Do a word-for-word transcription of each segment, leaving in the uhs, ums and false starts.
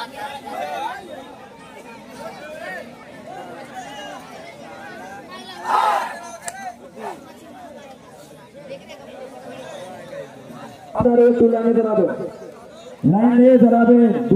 Ada tulangnya terlalu, lainnya terlalu.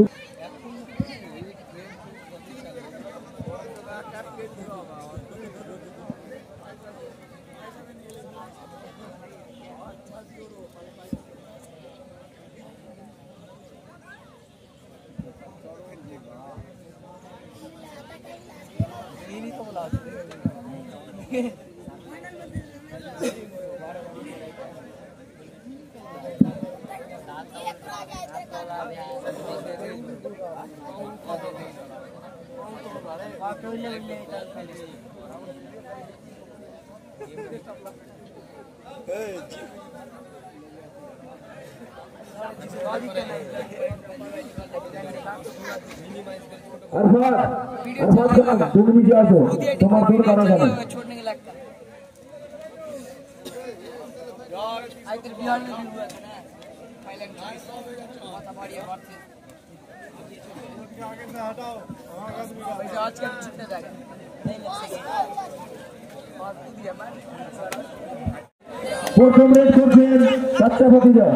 Arfat, Arfat का तुम नीचे आ जाओ, तुम्हारा दूर करा जाना। छोड़ने के लगता है। आज तो बिहार में भी हुआ था ना, थाईलैंड में, बहुत हमारी आवाज़ से। वैसे आज का छुट्टी जाएगा, नहीं लग सकेगा। और खुद ही हमारे। फोर कमरेड फोर सच्चा भतीजा।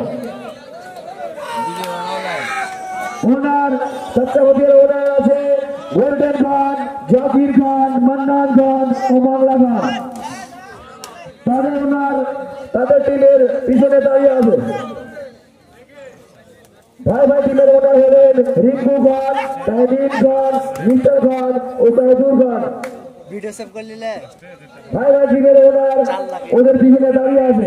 ओनर सच्चा भतीजा ओनर আছে গোল্ডেন খান, জাকির খান, মান্নান খান ও বাংলা খান। তাদের ওনার তাদের টিমের পিছনে দাঁড়িয়ে আছে। ভাই ভাই টিমের ওনার হলেন রিঙ্কু খান, তাইমিন খান, মিস্টার খান ও তাইদুর খান। वीडियो सब कर ले। ভাই ভাই টিমের ওনার ওদের পিছনে দাঁড়িয়ে আছে।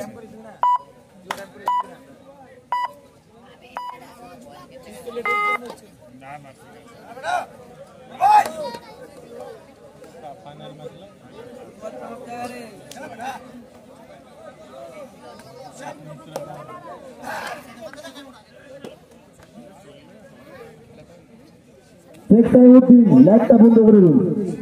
সেক্টর উঠি লাইটটা বন্ধ করে দিন।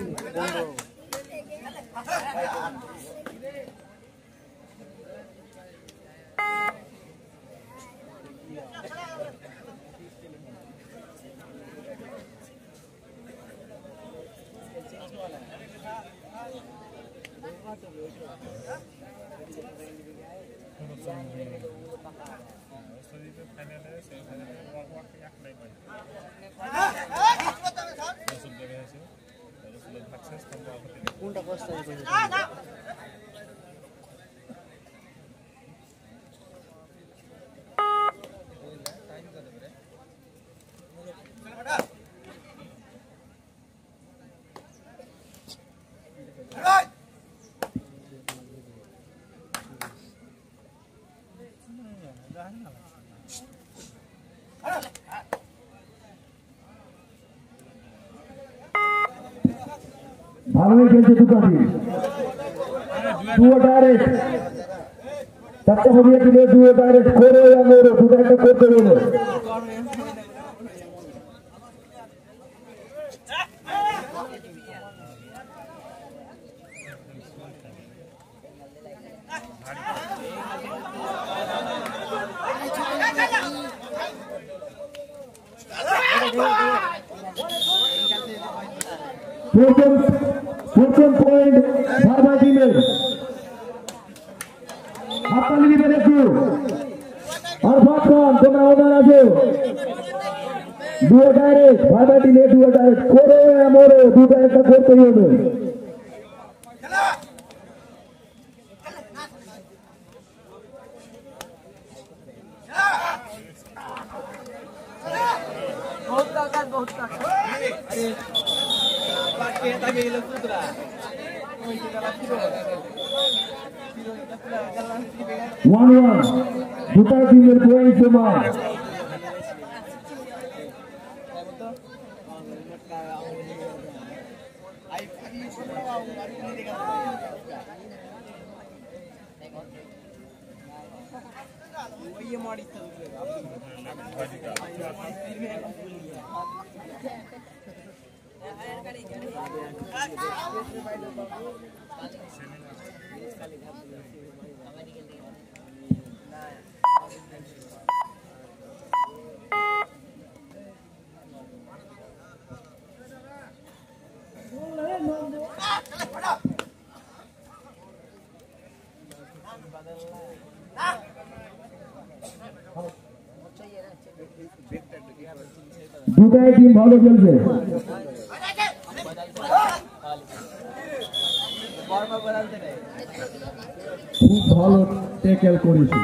ভালোই খেলছে দুটো টিম, দুটো ডাইরেক্ট চারটা হবিয়ে দিলে দুটো ডাইরেক্ট করে আমরা দুটো একটা করতে বলো। প্রথম প্রথম পয়েন্ট ভারবা টিমের, হাততালি দিবেন একটু। আরফাত খান তোমরা ওনার আছো, দুটো ডাইরেক্ট ভারবা টিমে দুটো ডাইরেক্ট করে মরো, দুটো একটা করতেই হবে। बहुत ताकत बहुत ताकत। अरे बाकी है ताकि ये लोग दूसरा वन वन দুটা টিমের পয়েন্ট সমান। ये मारी দুটাই টিম ভালো খেলছে। খুব ভালো ট্যাকেল করেছে।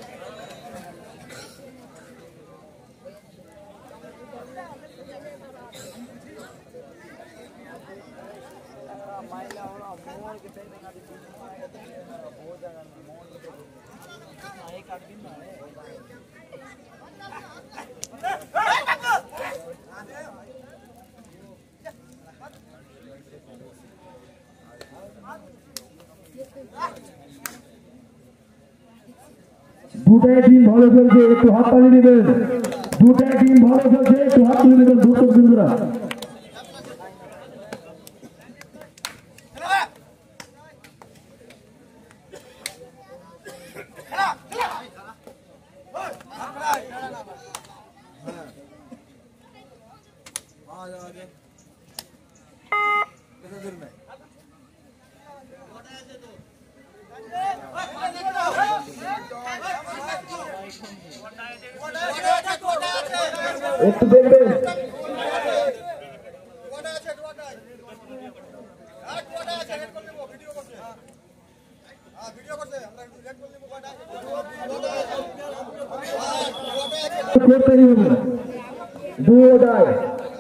দুটাই টিম ভালো খেলছে, একটু হাত তালি দিবেন। দুটাই টিম ভালো খেলছে, একটু হাত তুলে দিবেন দর্শক বন্ধুরা। একটু দেখবেন করতেই হবে দুটাই।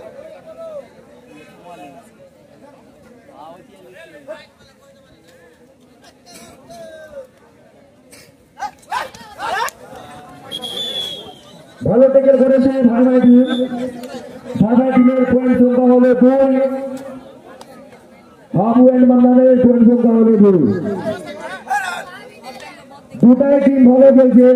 ভালো টেকেল করেছে ভাই ভাই টিম। ভাই ভাই টিমের পয়েন্ট সংখ্যা হলো দুই, আবু এন্ড মান্নানের পয়েন্ট সংখ্যা হলো দুই। দুটাই টিম ভালো খেলছে।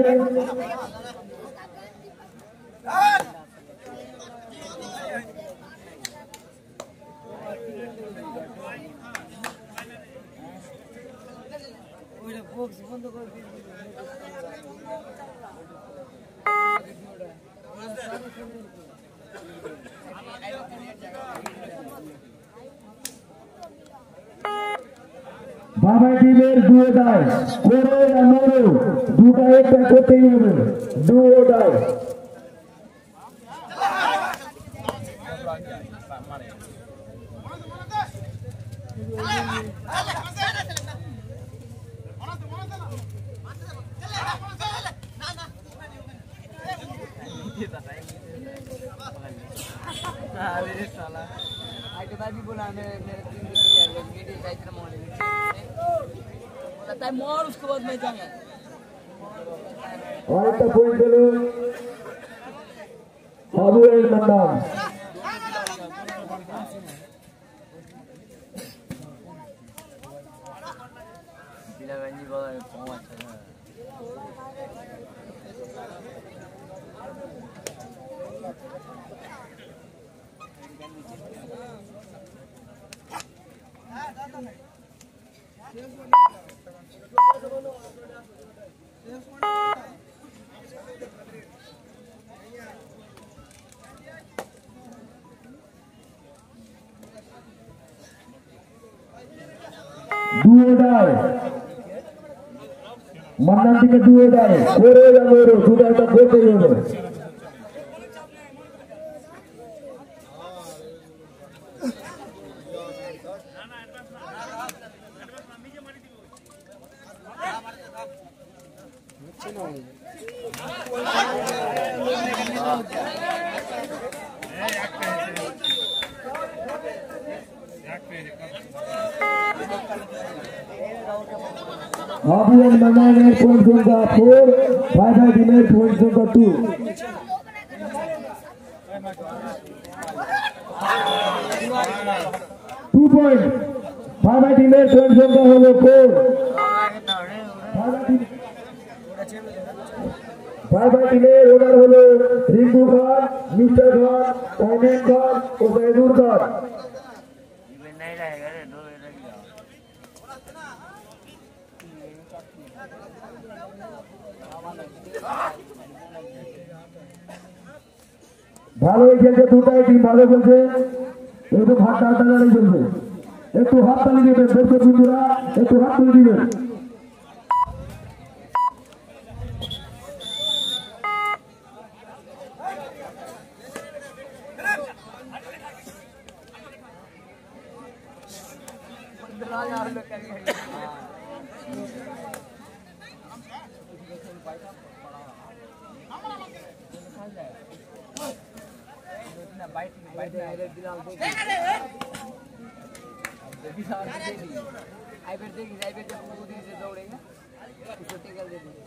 বাবা টিমের দুটাই করে আমারও দুটাই একটা করতেই হবে দুটাই। मोर उसके बाद मैं जाऊंगा और एक पॉइंट चलो अबू एंड मन्नान। দুটাই মান্নান থেকে দুটাই করে যাবো দুটাইটা করতেই হবে। আবু এন্ড মান্নানের পয়েন্ট সংখ্যা ফোর, ভাই ভাই টিমের পয়েন্ট সংখ্যা টু। টু পয়েন্ট ভাই ভাই টিমের পয়েন্ট সংখ্যা হলো ফোর। ভাই ভাই টিমের ওনার হলো রিঙ্কু খান, মিস্টার খান, অনিয়ন খান ও জাহিদুর খান। ভালোই খেলছে দুটাই টিম ভালো খেলছে। একটু হাত টানাটানি চলবে, একটু হাত তালি দিবেন দর্শক বন্ধুরা, একটু হাত তুলে দিবেন। बाइट बाइट में आइले दिलाल देख दिलाल देख आई बेर देख आई बेर जब वो दिन से दौड़ेगा उसको टेकल दे दी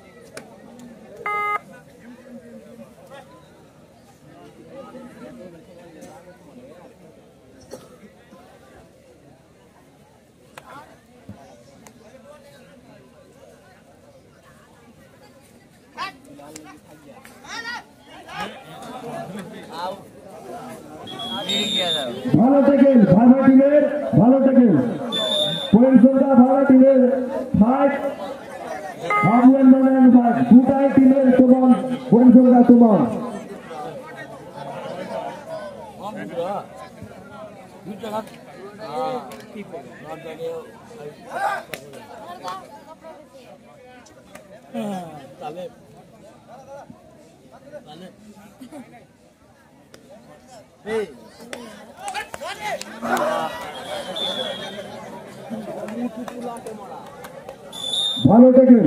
ভালো টেকেল ভালো টিমের ভালো টেকেল পয়েন্ট সংখ্যা ভালো টিমের ফাইভ হাবুয়ান বানান ফাইভ দুটাই টিমের সমান পয়েন্ট সংখ্যা সমান তালে তালে এই ভালো টেকেল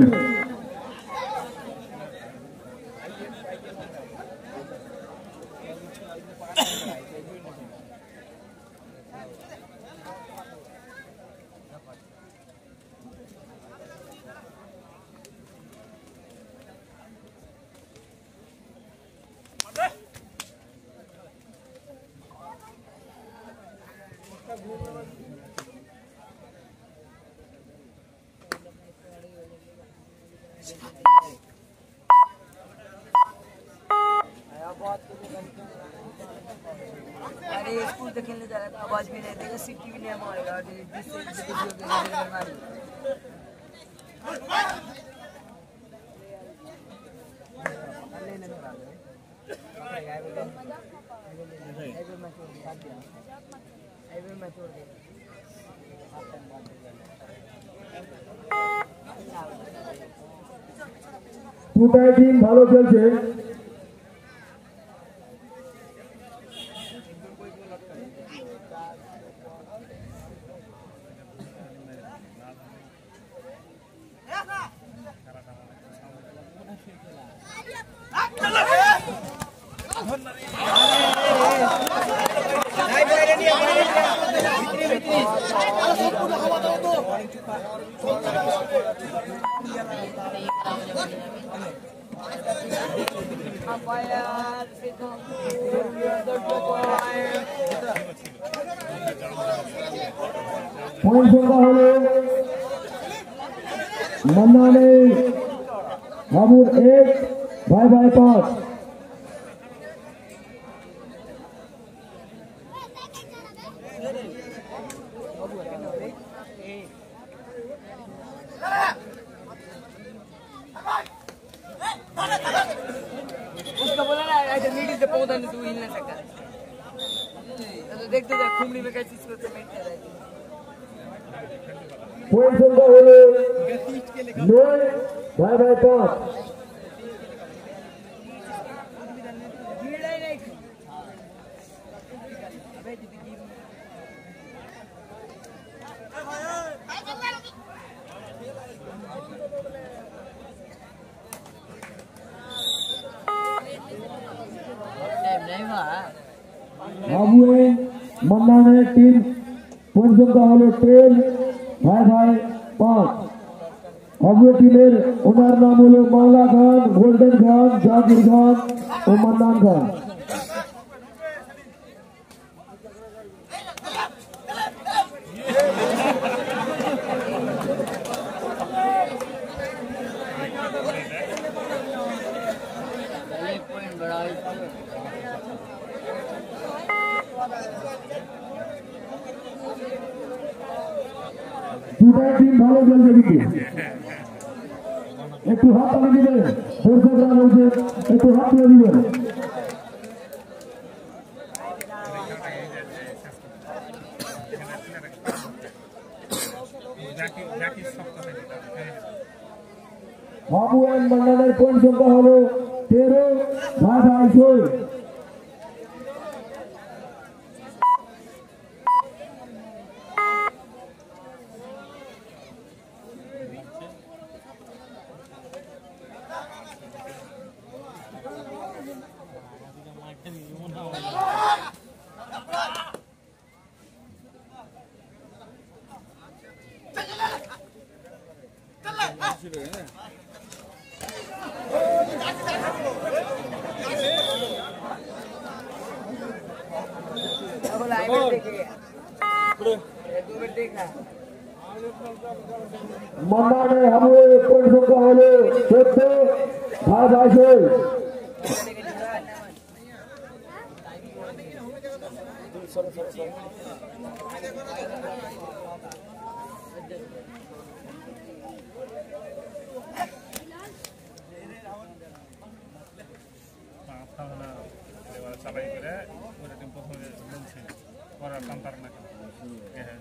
अरे स्कूल तक खेलने जा रहा था आवाज भी नहीं देगा सिटी भी नहीं मारेगा जिससे जिससे मारी দুটাই টিম ভালো খেলছে पॉइंट संख्या हलो मन्नाने हाबुर एक भाई भाई पांच उसका बोला ना ऐसे मीटिंग से पौधा नहीं तू हिल नहीं सकता तो देखते जा खुमड़ी में कैसी इसको से बैठते रहते पॉइंट संख्या हलो नौ भाई भाई पांच हाबुए मन्नाने टीम पॉइंट संख्या हलो टेन भाई भाई पांच हाबुए टीमेर ओनार नाम हलो मावला खान गोल्डन खान जाकिर खान और मन्नान खान দুটাই টিম ভালো খেলছে কিন্তু একটু হাত তালি দিবেন দর্শকরা বলছে একটু হাত তুলে দিবেন बाबू एंड मंडलेर पॉइंट संख्या हलो तेरह भाई भाई सोल बोला है देखेगा दो मिनट देखा मन्ना ने हमें पॉइंट संख्या वाले चौथे भाई भाई से सबाई करे पूरे दिन पहुंच मिलते और काम करना ये है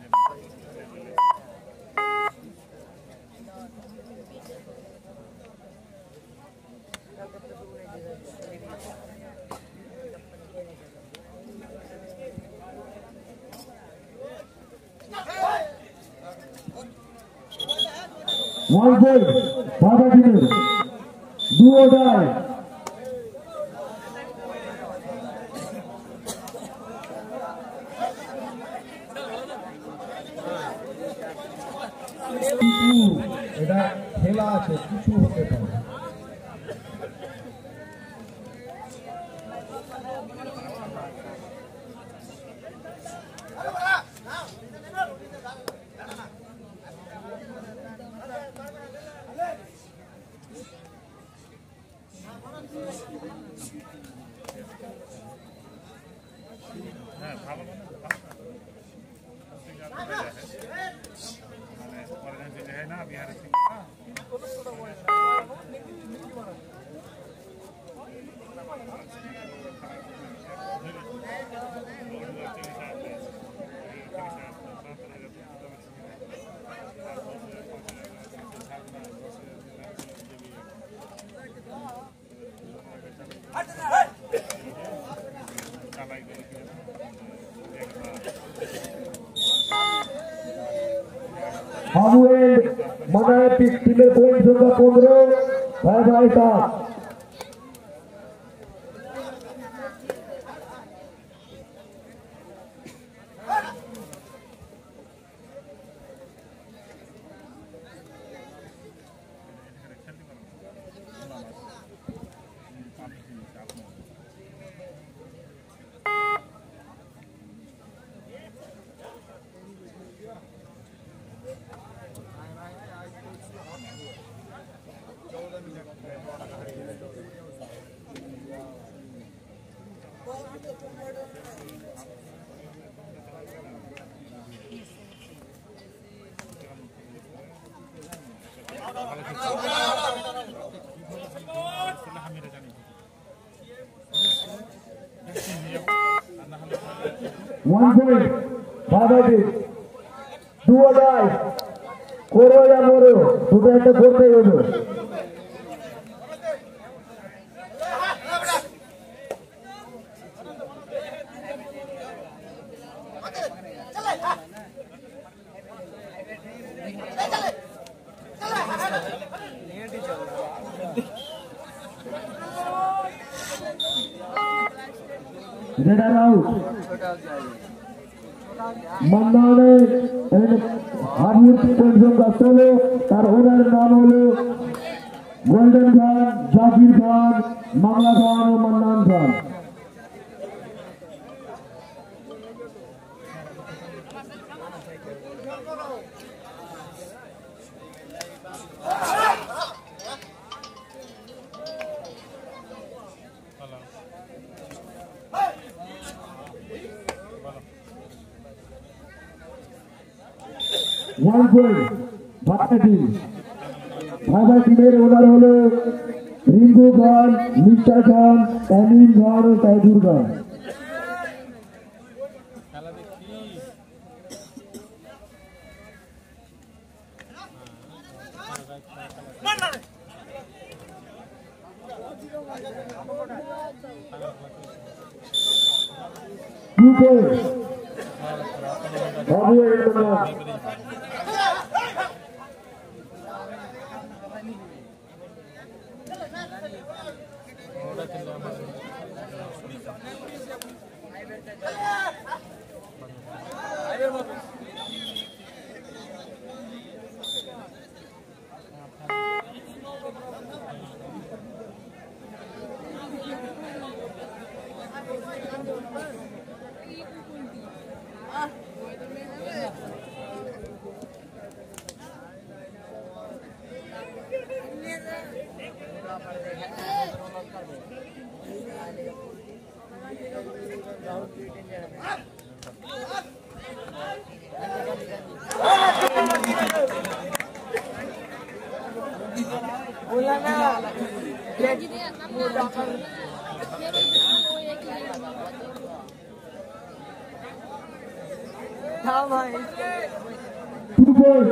one point Baba Dinu do or die এটা খেলা আছে কিছু হতে পারে হ্যাঁ ভালো মানে ना बिहार से Hamuel Mana टीमेर पॉइंट संख्या पंद्रह भाई भाई साहब one point Baba Dinu do or die করো या মরো দুটো একটা করতেই হবে Get out. Mandane and Harmut Pendulum Gastolo, তার ওনার নাম হলো গোল্ডেন খান, জাকির খান, মামলা খান ও Mannan Khan. One point, Baba Dinu. Baba टीमेर ओनर हलो रिंकू खान, मिस्टर खान, तमीम खान और Taidur Khan. Two points. Babu Edmond. बोला ना हाँ भाई टू पॉइंट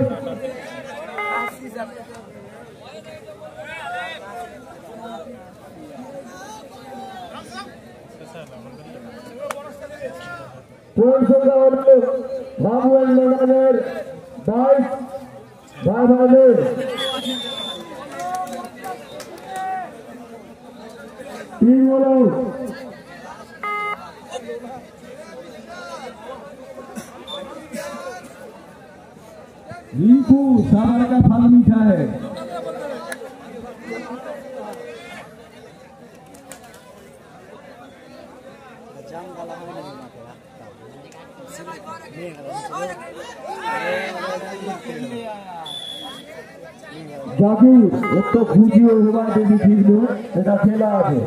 पॉइंट संख्या और भागवत नगर बाईस भाई भाई तीन बोलो रिंकू सामने का फल मीठा है জাকির একটু খুঁজিয়ে রোমান দেবী ঠিক এটা খেলা আছে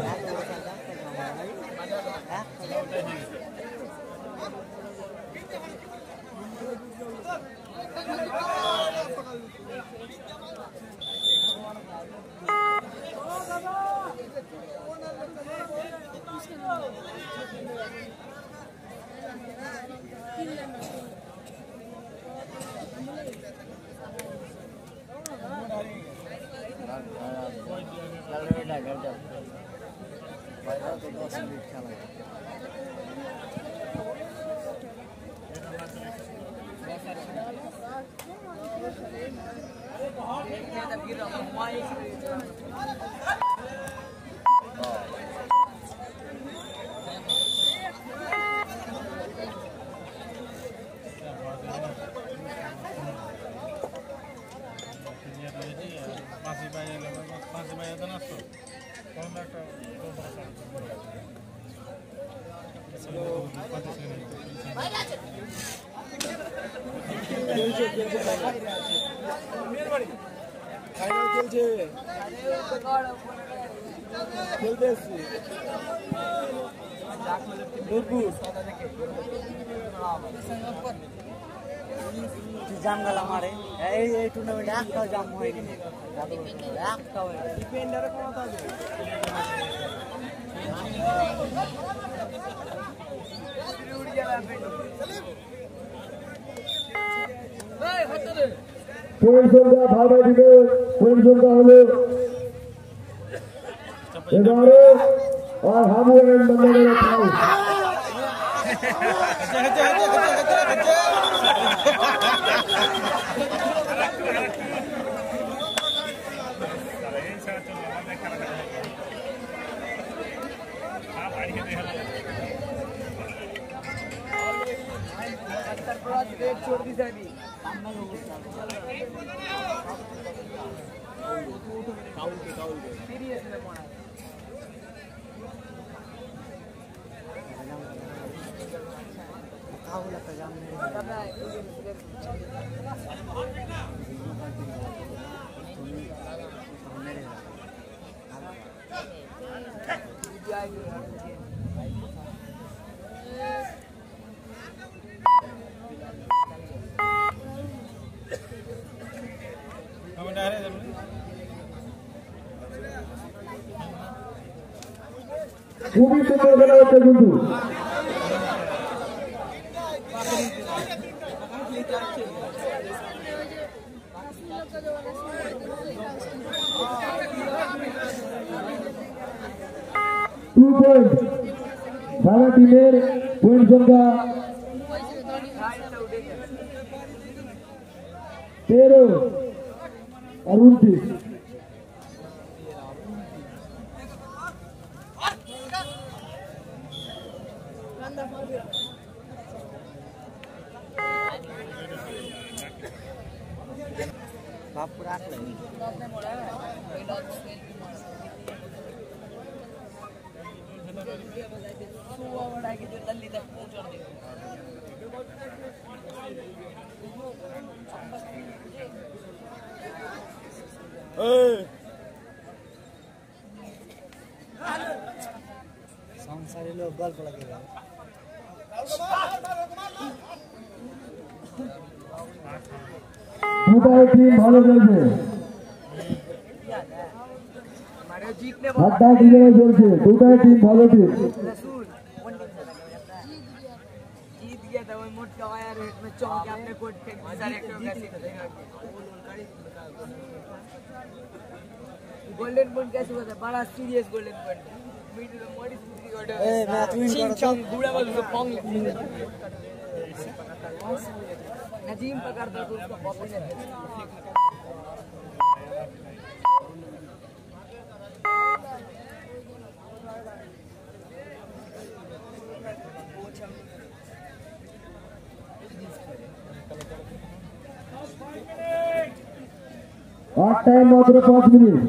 জাম গেল আমারে এই এই টুর্নামেন্টে একটাও জাম হয়নি একটাও ডিফেন্ডারে কোন কথা আছে উড় গেল এই হতে দে পয়েন্ট সংখ্যা ভাই ভাই দিবে পয়েন্ট সংখ্যা হলো এগারো और हम एंड बंदे ने अट्ठाईस छोड़ दी जाएगी काउल के काउल के सीरियस में मोना काउल का जाम नहीं करना है খুবই সুন্দর খেলা হচ্ছে কিন্তু টু পয়েন্ট সারা টিমের পয়েন্ট সংখ্যা তেরো আর উনত্রিশ बाप राख ले आपने मोड़ा है कोई लॉक स्पेल सुवा बड़ा के जल्दी तक पहुंचा दे দুটাই টিম ভালো খেলছে, আড্ডা দিয়ে চলছে, দুটাই টিম ভালো টিম। जीत गया था वो मोट का वायर में चौक के अपने कोट फेंक सारे एक कैसे गोल्डन पॉइंट कैसे होता है बड़ा सीरियस गोल्डन पॉइंट मिडिल में मोड़ी स्थिति गोल्डन ए मैच विन कर चौक बूढ़ा वाला उसको पोंग लेते नजीम पकड़ता तो उसको बॉल नहीं आठ टाइम मात्र पांच मिनट।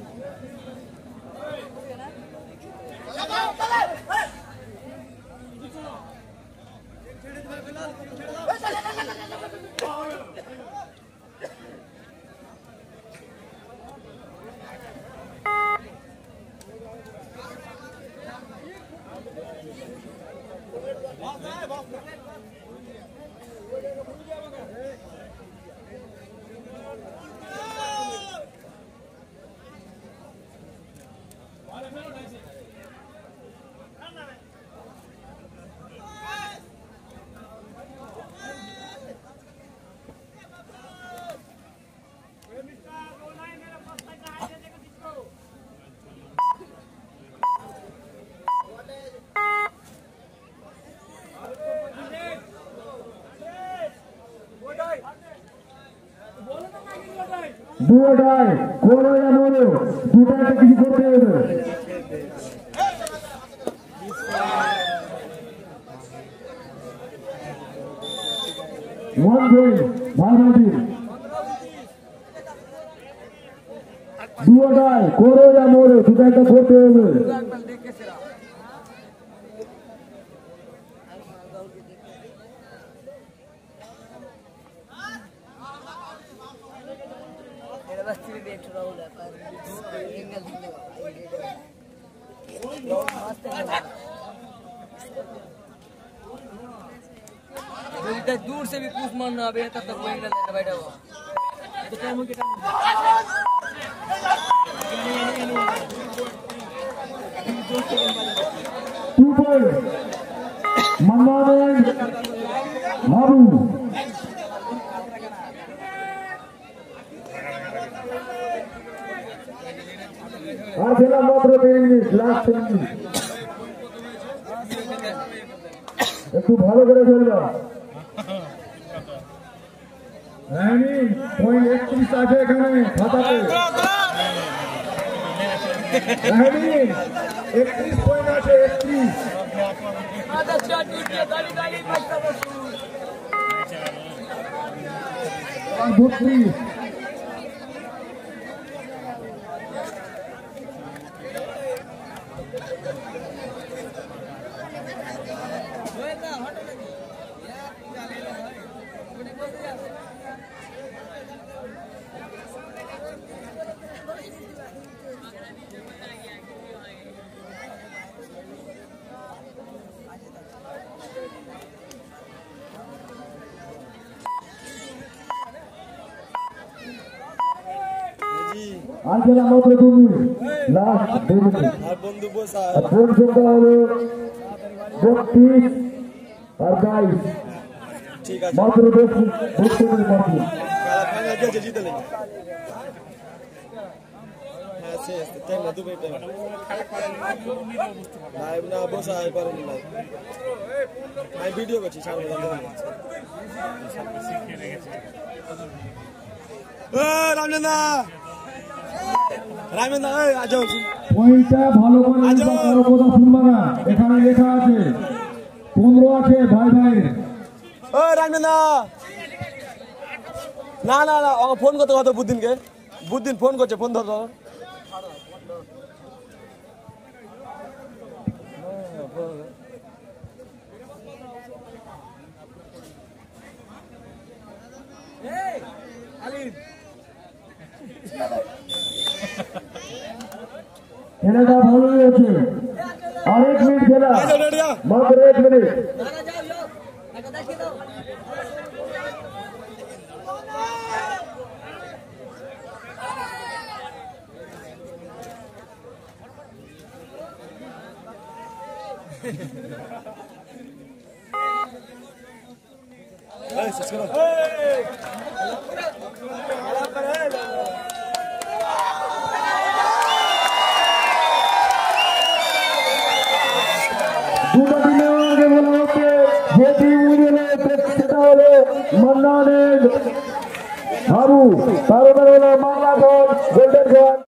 দুটাই কোনো এমনও দুটাই কিছু করতে হবে। ওয়ান পয়েন্ট ভারতীয় দুটাই কোনো এমনও দুটাই করতে হবে। दूर से भी पूछ मारना अभी तब तक वो एंगल देना बैठा हुआ तो क्या मुझे टू पॉइंट मन्नान बाबू আর খেলা মাত্র তিন মিনিট লাস্ট তিন মিনিট একটু ভালো করে খেলবা। পয়েন্ট একত্রিশ আছে এখানে খাতাতে একত্রিশ পয়েন্ট আছে একত্রিশ বত্রিশ আর খেলা মাত্র দু মিনিট লাস্ট দু মিনিট ফোন সংখ্যা হলো বত্রিশ আর বাইশ মাত্র দশ দশ মিনিট মাত্র ভিডিও করছি রামচন্দ্র রামচন্দ্র পয়েন্টটা ভালো করে কারো কথা শুনবা না, এখানে লেখা আছে পনেরো আছে ভাই ভাই। ও রামচন্দ্র না না না ফোন করতে কত বুদ্দিনকে বুদ্দিন ফোন করছে ফোন ধর খেলাটা ভালো হয়েছে, और एक मिनट खेला मात्र एक मिनट দুটো দিনের আগে বলা হচ্ছে যে টিম উইন হলো সেটা হলো মান্নানের হারু, তার হলো বাংলা গোল্ডেন গন।